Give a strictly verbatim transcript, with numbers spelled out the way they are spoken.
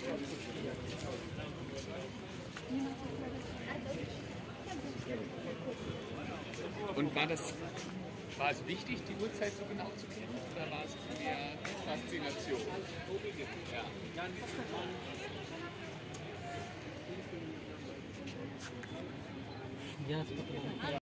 Und war das, war es wichtig, die Uhrzeit so genau zu kennen, oder war es mehr Faszination? Ja. Ja, es